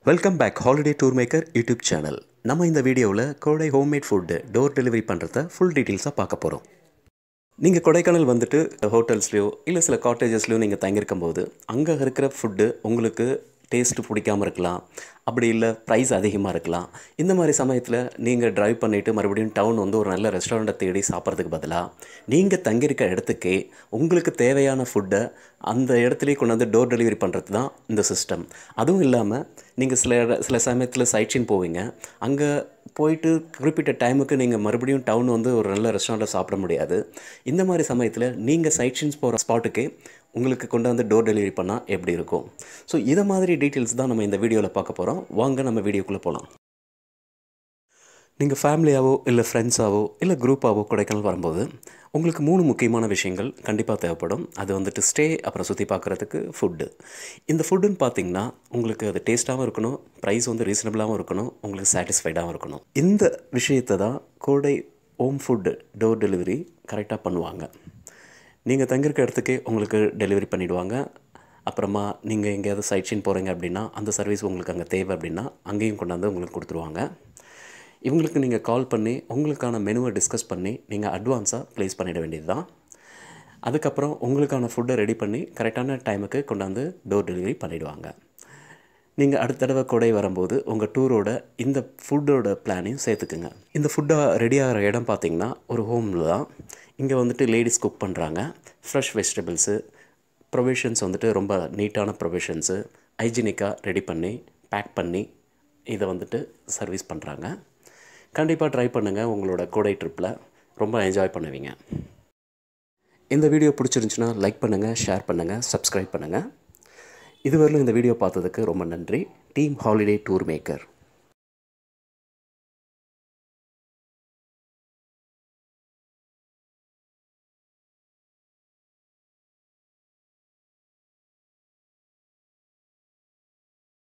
Welcome back holiday tour maker YouTube channel. நம்ம இந்த வீடியோவில் கோடை ஹோம்மேட் ஃபுட்டு டோர் டெலிவரி பண்ணுறத ஃபுல் டீட்டெயில்ஸாக பார்க்க போகிறோம். நீங்கள் கொடைக்கானல் வந்துட்டு ஹோட்டல்ஸ்லையோ இல்லை சில காட்டேஜஸ்லையோ நீங்கள் தங்கியிருக்கும் போது அங்கே இருக்கிற ஃபுட்டு உங்களுக்கு டேஸ்ட்டு பிடிக்காமல் இருக்கலாம், அப்படி இல்லை ப்ரைஸ் அதிகமாக இருக்கலாம். இந்த மாதிரி சமயத்தில் நீங்கள் ட்ரைவ் பண்ணிவிட்டு மறுபடியும் டவுன் வந்து ஒரு நல்ல ரெஸ்டாரண்ட்டை தேடி சாப்பிட்றதுக்கு பதிலாக நீங்கள் தங்கியிருக்க இடத்துக்கே உங்களுக்கு தேவையான ஃபுட்டை அந்த இடத்துலையே கொண்டு வந்து டோர் டெலிவரி பண்ணுறது தான் இந்த சிஸ்டம். அதுவும் இல்லாமல் நீங்கள் சில சமயத்தில் சைட்சீன் போவீங்க, அங்கே போயிட்டு குறிப்பிட்ட டைமுக்கு நீங்கள் மறுபடியும் டவுன் வந்து ஒரு நல்ல ரெஸ்டாரண்ட்டில் சாப்பிட முடியாது. இந்த மாதிரி சமயத்தில் நீங்கள் சைட்சீன்ஸ் போகிற ஸ்பாட்டுக்கே உங்களுக்கு கொண்டு வந்து டோர் டெலிவரி பண்ணால் எப்படி இருக்கும்? ஸோ இதை மாதிரி டீட்டெயில்ஸ் தான் நம்ம இந்த வீடியோவில் பார்க்க போகிறோம். வாங்க நம்ம வீடியோக்குள்ளே போகலாம். நீங்கள் ஃபேமிலியாவோ இல்லை ஃப்ரெண்ட்ஸாவோ இல்லை குரூப்பாவோ கொடைக்கானல் வரும்போது உங்களுக்கு 3 முக்கியமான விஷயங்கள் கண்டிப்பாக தேவைப்படும். அது வந்துட்டு ஸ்டே, அப்புறம் சுற்றி பார்க்குறதுக்கு ஃபுட்டு. இந்த ஃபுட்டுன்னு பார்த்திங்கன்னா உங்களுக்கு அது டேஸ்ட்டாகவும் இருக்கணும், ப்ரைஸ் வந்து ரீசனபிளாகவும் இருக்கணும், உங்களுக்கு சாட்டிஸ்ஃபைடாகவும் இருக்கணும். இந்த விஷயத்தை தான் கோடை ஹோம் ஃபுட்டு டோர் டெலிவரி கரெக்டாக பண்ணுவாங்க. நீங்கள் தங்கியிருக்க இடத்துக்கே உங்களுக்கு டெலிவரி பண்ணிவிடுவாங்க. அப்புறமா நீங்கள் எங்கேயாவது சைட்சீன் போகிறீங்க அப்படின்னா அந்த சர்வீஸ் உங்களுக்கு அங்கே தேவை அப்படின்னா அங்கேயும் கொண்டாந்து உங்களுக்கு கொடுத்துருவாங்க. இவங்களுக்கு நீங்கள் கால் பண்ணி உங்களுக்கான மெனுவை டிஸ்கஸ் பண்ணி நீங்கள் அட்வான்ஸாக ப்ளேஸ் பண்ணிட வேண்டியது தான். அதுக்கப்புறம் உங்களுக்கான ஃபுட்டை ரெடி பண்ணி கரெக்டான டைமுக்கு கொண்டாந்து டோர் டெலிவரி பண்ணிவிடுவாங்க. நீங்கள் அடுத்த தடவை கொடை வரும்போது உங்கள் டூரோட இந்த ஃபுட்டோட பிளானையும் சேர்த்துக்குங்க. இந்த ஃபுட்டாக ரெடி ஆகிற இடம் பார்த்திங்கன்னா ஒரு ஹோமில் தான். இங்கே வந்துட்டு லேடிஸ் குக் பண்ணுறாங்க. ஃப்ரெஷ் வெஜிடபிள்ஸு, ப்ரொவிஷன்ஸ் வந்துட்டு ரொம்ப நீட்டான ப்ரொவிஷன்ஸு ஹைஜீனிக்காக ரெடி பண்ணி பேக் பண்ணி இதை வந்துட்டு சர்வீஸ் பண்ணுறாங்க. கண்டிப்பாக ட்ரை பண்ணுங்கள். உங்களோட கோடை ட்ரிப்பில் ரொம்ப என்ஜாய் பண்ணுவீங்க. இந்த வீடியோ பிடிச்சிருந்துச்சுன்னா லைக் பண்ணுங்கள், ஷேர் பண்ணுங்கள், சப்ஸ்கிரைப் பண்ணுங்கள். இதுவரையிலும் இந்த வீடியோ பார்த்ததுக்கு ரொம்ப நன்றி. Team holiday tour maker.